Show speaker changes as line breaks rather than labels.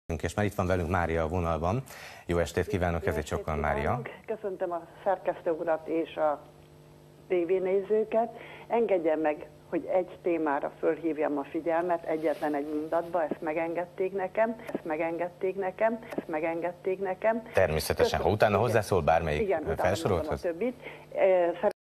És már itt van velünk Mária a vonalban. Jó estét kívánok, ez egy sokkal Mária.
Köszöntöm a szerkesztő urat és a tévénézőket. Engedjen meg, hogy egy témára fölhívjam a figyelmet, egyetlen egy mondatba, ezt megengedték nekem.
Természetesen, ha utána hozzászól bármelyik
igen,
felsorolthoz.
Igen, utána a többit.